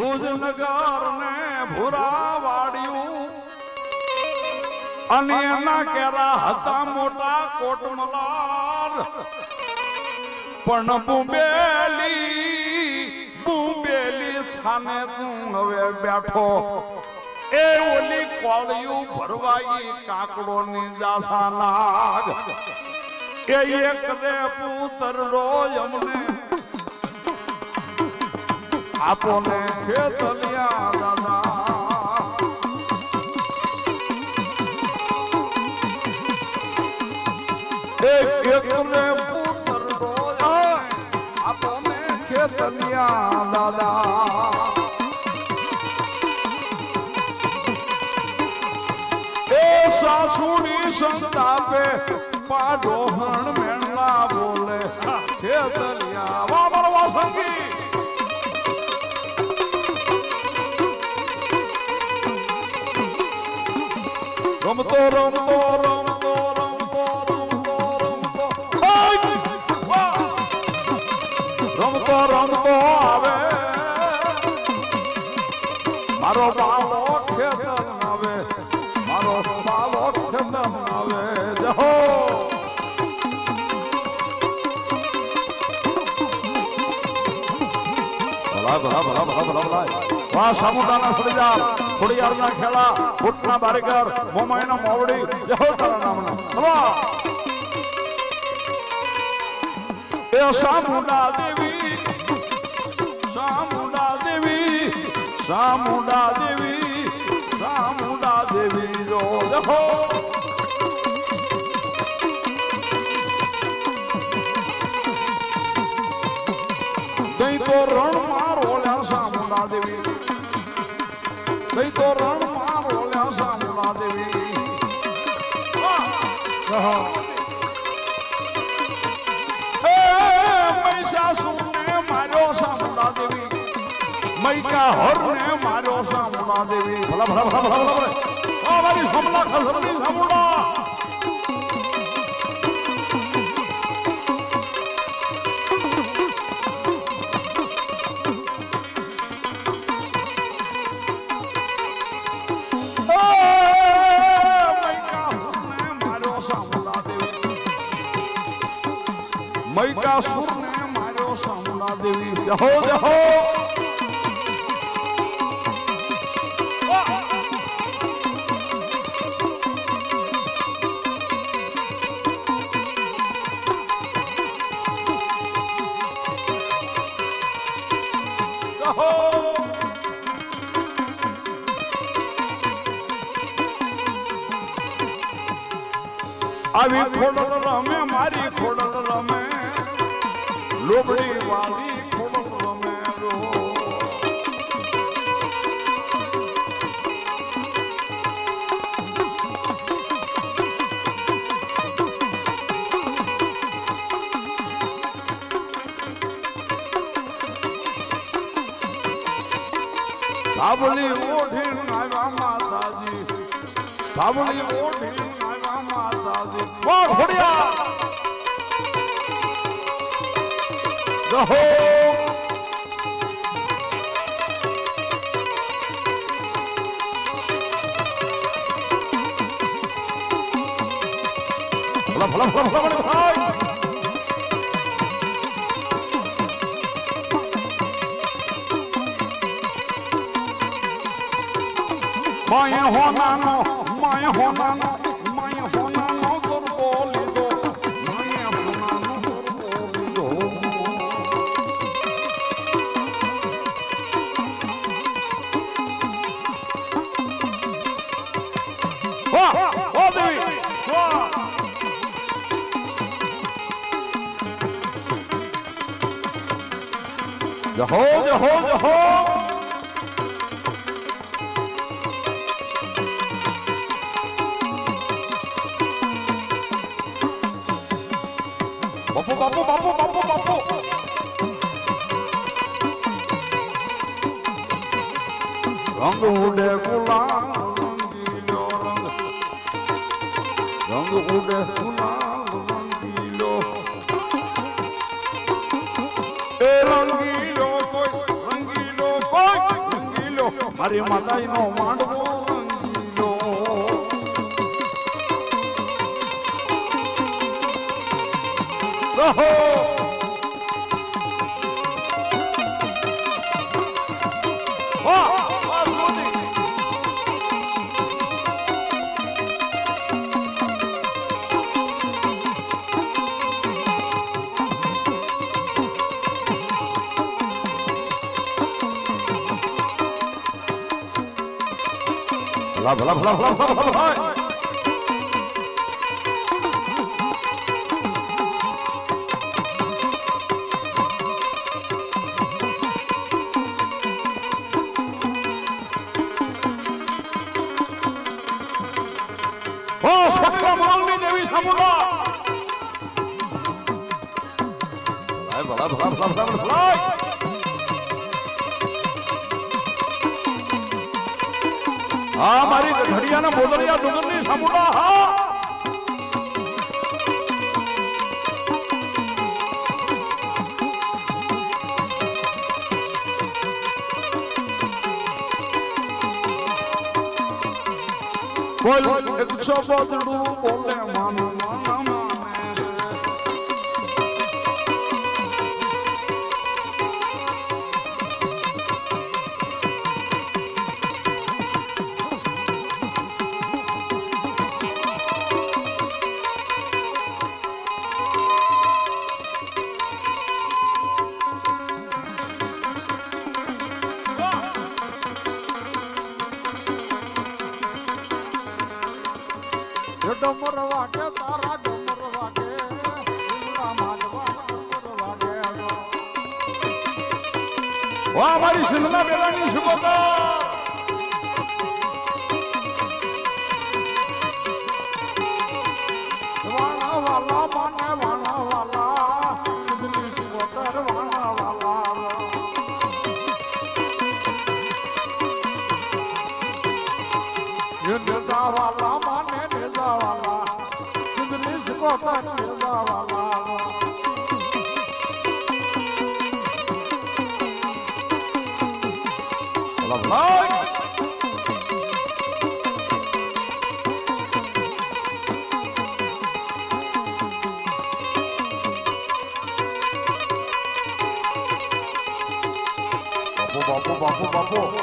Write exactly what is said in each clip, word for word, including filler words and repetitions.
ધુજનગર ને ભૂરા વાડ્યું અને એના કેરા હતા મોટા કોટમલાર પણ બુંબેલી બુંબેલી થાને તું હવે બેઠો એ ઓલી કોળિયું ભરવાઈ કાકડો ની જાસા નાગ એ એક રે પુત્ર રોય અમને આપો ને ખેતલિયા દાદા એક એક રે પુત્ર રોય આપો ને ખેતલિયા દાદા સાસુડી સંતાપે પાડોહણ મેળા બોલે ખેતલિયા વા મારવા સંગી રમતો રમતો રમતો રમતો રમતો રમતો રમતો રમતો આવે મારો બાળો ખેતર આવે મારો બાળો ખેતર આવે જહો ભલા ભલા ભલા ભલા ભલા ભલા વાહ સામુદાના થોડી જા થોડી યારના ખેલા ફૂટના બારીગર મોમાઈના મોવડી જહો તારા નામના ભલા એ સામુદા દેવી સામુદા દેવી સામુદા દેવી સામુદા દેવી જો જહો દઈ તો રણ માં રોલ્યા સામુદા દેવી દઈ તો રણ માં રોલ્યા સામુદા દેવી એ મહિષાસુર ને માર્યો સામુદા દેવી મૈકા હર ને માર્યો સામુદા દેવી ભલા ભલા ભલા ભલા ભલા આ મારી સામુદા ખસરની સામુદા મૈકાસુર ને માર્યો સામુદા દેવી જહો જહો આવી ખોડલ રમે મારી ખોડલ રમે લોબડી વાળી ખોડલ રમે રો ધાબળી ઓઢી આવ્યા માતાજી ધાબળી ઓઢી આવ્યા માતાજી વાહ ઘોડિયા જહો ભલા ભલા ભલા ભલા ભાઈ માય હોનાનો માય હોનાનો માય હોનાનો ગરબો લીધો માય હોનાનો ગરબો લીધો વાહ વાહ દેવી વાહ જહો જહો જહો બાપુ બાપુ બાપુ બાપુ બાપુ રંગ ઉડે ગુલાલ રંગીલો રંગ રંગ ઉડે ગુલાલ રંગીલો એ રંગીલો કોઈ રંગીલો કોઈ મારી માતાઈનો માંડવો રંગીલો રહો ભલા ભલા ભલા ભલા ભલા ભલા ઓ છોકરા માલની દેવી સાંભળો ભલા ભલા ભલા ભલા ભલા હા મારી ઘડિયાના બોદરિયા ડુંગરની સામુડા હા બોલ એકસો બોદડું બોલે માનું માના માને ડમર વાગે તારા ડમર વાગે માધવા ડમર વાગે વાહ મારી સિંધના બેલાની સુગોતા વાણા વાલા માને વાણા વાલા સિંધની સુગોતર વાણા વાલા ये नेजा वाला माने नेजा वाला सिंधनी सुगोता नेजा वाला भाई बापू बापू बापू बापू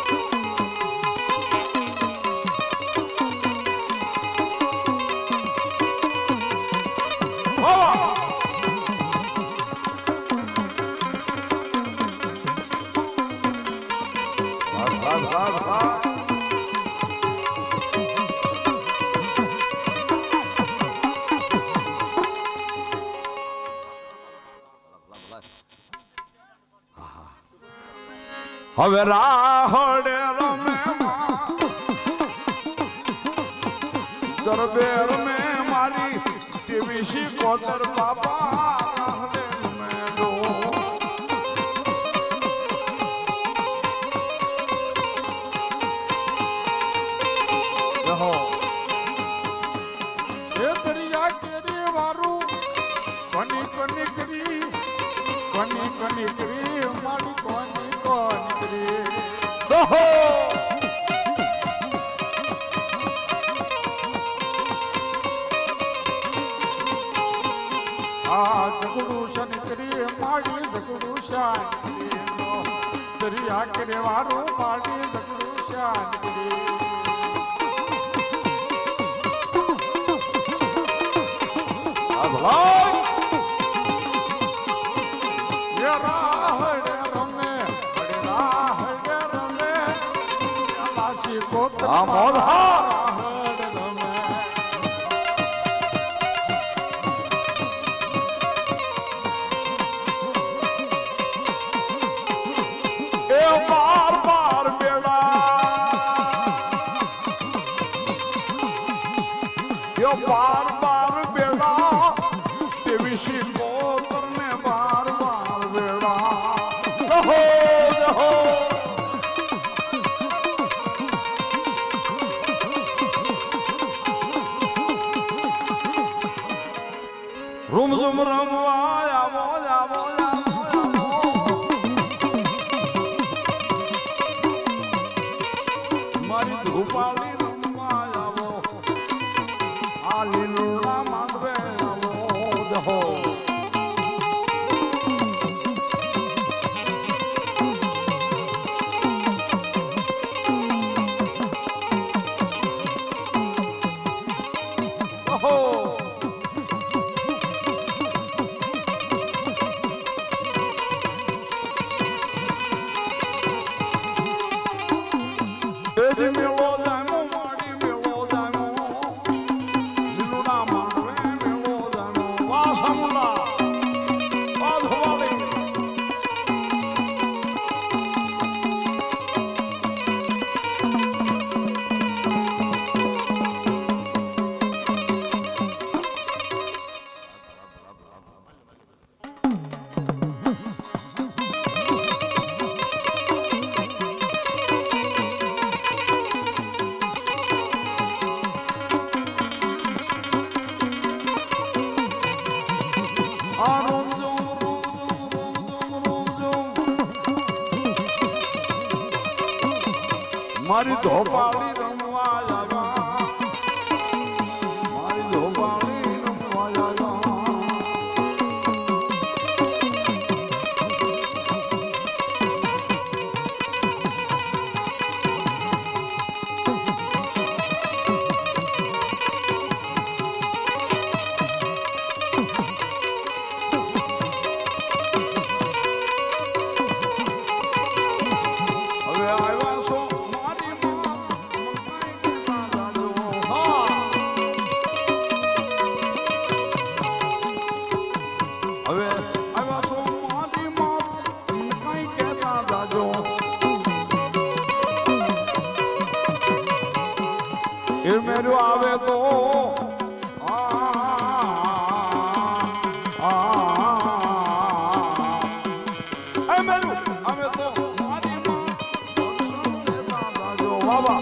હવે રાહડે રમે દરબેર મે મારી દેવીશી કોતર બાબા રાહડે રમે દો રહો એ દરિયા કેરી વારું કોની કોની કરી કોની કોની કરી મારી કોની કોની રહો આ જગડું શનિકરી માડી જગડું શાંતિ દરિયા કરે વારું માડી જગડું શાંતિ આ ભલા યે રાહડે રમે બડે રાહડે રમે લાસી કોત આ મોઢા बार बार बेड़ा देवीशी कोतर ने बार बार बेड़ा रहो रहो रूम झुम रमवाया बोला बोला મારી ધોપાળી રમવા આવ્યા મારી ધોપાળી રમવા આવ્યા હવે આવ્યા છો મેરું આવે તો મેરું આવે તો વાહ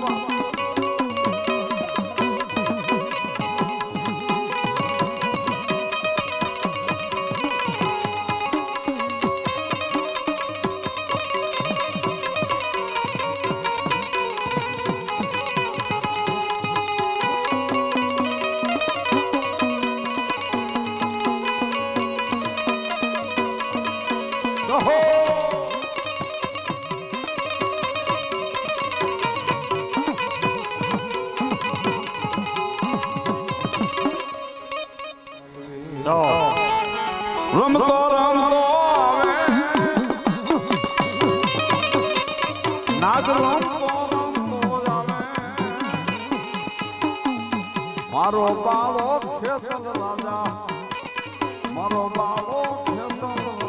રમતો રમતો આવે નાગ રમતો રમતો આવે મારો બાળો ખેતર રાજા મારો બાળો ખેતર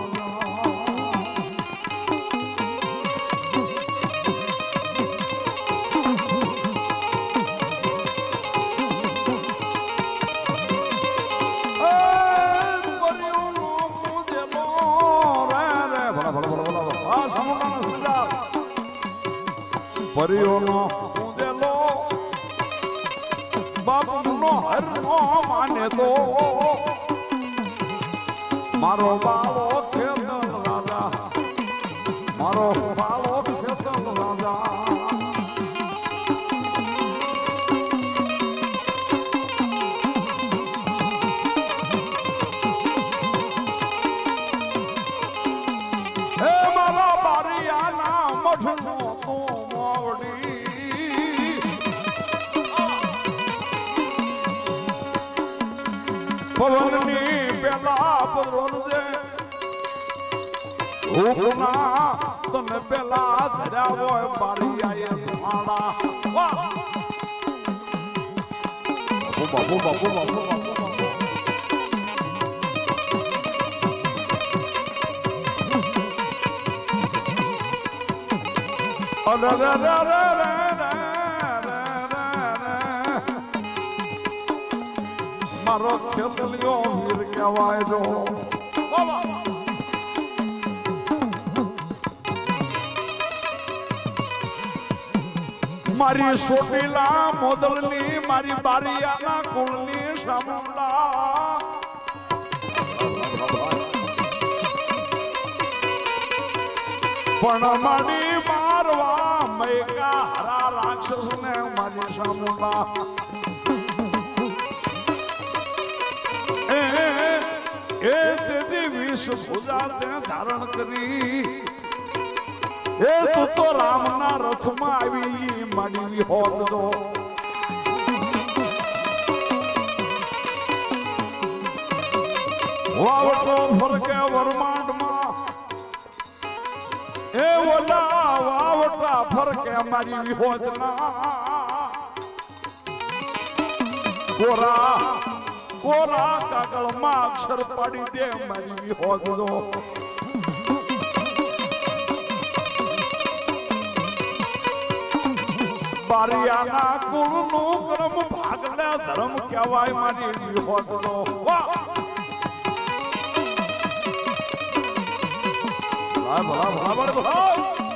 પરિયોનો ઉદેલો બાપનો હરનો માને તો મારો બાળો ખેતર રાજા મારો બાળો ખેતર રાજા હે મારા બારિયાના મઠનો પવનની પેલા પધરોજે હુકના તને પેલા ધર્યા હોય બારિયાએ માળા વાહ બાપુ બાપુ બાપુ બાપુ બાપુ અરે રે રે રે રે મારો ખેતલિયો વીર કહેવાય જો મારી સોટીલા મોદલની મારી બારિયાના કુળની શામળા પણ મારી મારવા મેકા હરા રાક્ષસ ને મારી શામળા એ તેથી વિષ ભુજા તે ધારણ કરી એ તું તો રામના રથમાં આવી માડી હોત તો વાવટો ફરકે વરમાંડમાં એ ઓલા વાવટા ફરકે મારી વિહોદના કોરા કોરા કાગળમાં અક્ષર પાડી દે મારી વિહોદનો બારિયાના કુળનું કર્મ ભાગલે ધર્મ કહેવાય મારી વિહોદનો વાહ ભલા ભલા ભલા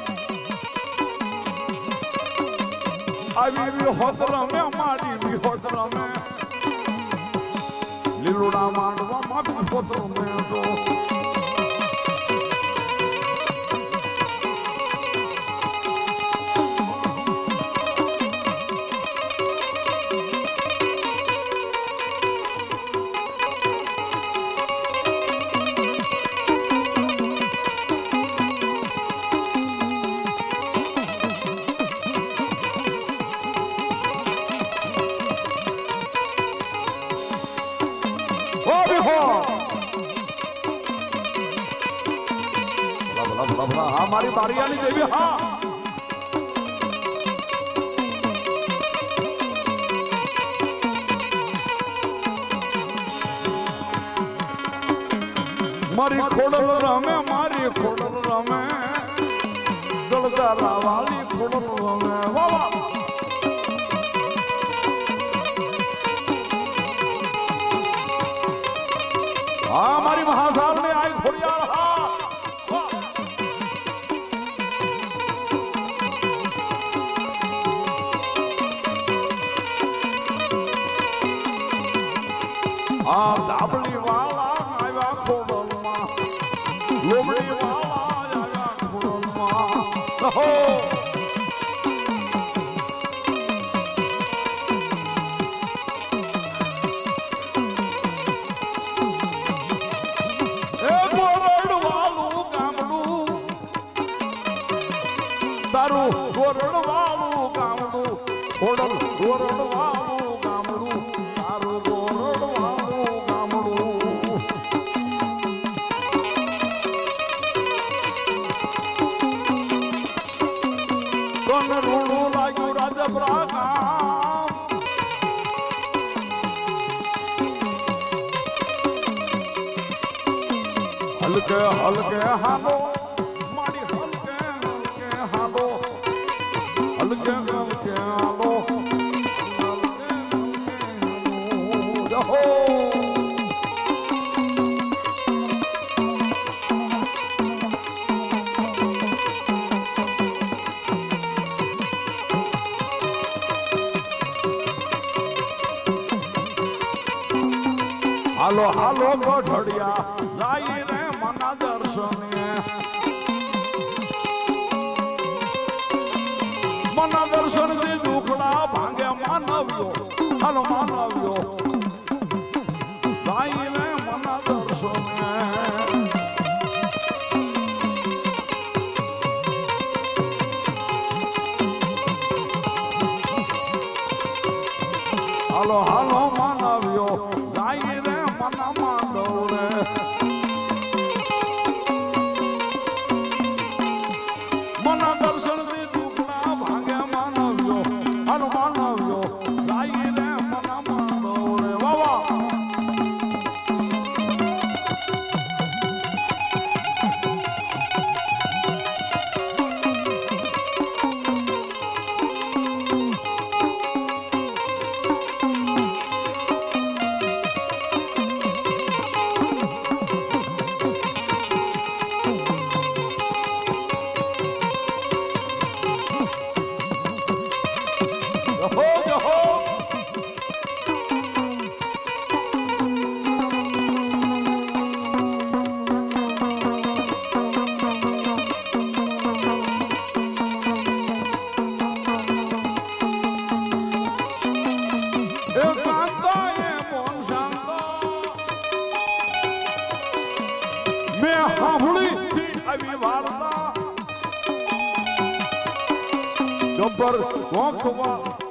આવી વિહોદ રમે મારી વિહોદ રમે લીલુડા માંડવામાં વિહોદ રમે તો હા મારી બારિયાની દેવી હા મારી ખોડલ રમે મારી ખોડલ રમે દળદારા વાલી ખોડલ રમે વાહ હા મારી મહાસાલ ને આઈ ખોડિયાર હા આ દાબલી વાળા આવ્યા ખોડલમાં લોમડી વાળા આવ્યા ખોડલમાં રહો એ ગોરડ વાળું ગામડું તારું ગોરડ વાળું ગામડું ખોડલ ગોરડ વાળું ગામડું તારું ગોરડ રૂડું લાગ્યું રાજપરા ગામ હલકે હલકે હાલો મારી હલકે હલકે હાલો હલકે હલકે હાલો હલકે હાલો હાલો ગઢડિયા જાય રે મના દર્શને મના દર્શન થી દુખડા ભાંગે માનવ્યો હાલો માનવ્યો જાય રે મના દર્શને હાલો હાલો માનવ્યો જાય રે મના માનવરે મના દર્શન થી દુખડા ભાંગે માનવ્યો હાલો માનવ્યો જાય રે મના માનવરે વાવા ગબ્બર ગોખવા